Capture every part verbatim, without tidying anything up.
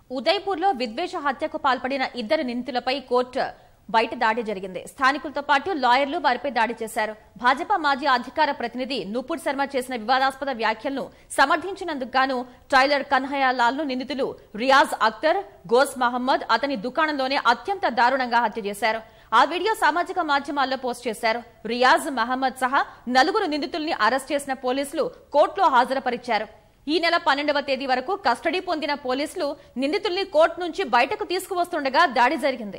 ఉదయపూర్లో విద్వేష హత్యకు పాల్పడిన ఇద్దరు నిందితులపై కోర్టు బయట దాడి జరిగింది. స్థానికులతో పాటు లాయర్లు వారిపై దాడి చేశారు. భాజపా మాజీ అధికార ప్రతినిధి నూపూర్ శర్మ చేసిన వివాదాస్పద వ్యాఖ్యలను సమర్థించినందుకు గాను టైలర్ కన్హయ్య లాల్ ను నిందితులు రియాజ్ అఖ్తర్, గోస్ మహమ్మద్ అతని దుకాణంలోనే అత్యంత దారుణంగా హత్య చేశారు. ఆ వీడియో సామాజిక మాధ్యమాల్లో పోస్ట్ చేశారు. రియాజ్ మహమ్మద్ సహా నలుగురు నిందితుల్ని అరెస్ట్ చేసిన పోలీసులు కోర్టులో హాజరుపరిచారు. ఈ నెల పన్నెండవ తేదీ వరకు కస్టడీ పొందిన పోలీసులు నిందితుల్ని కోర్టు నుంచి బయటకు తీసుకువస్తుండగా దాడి జరిగింది.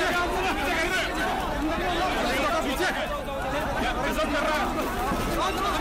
Ya, que son cerrados.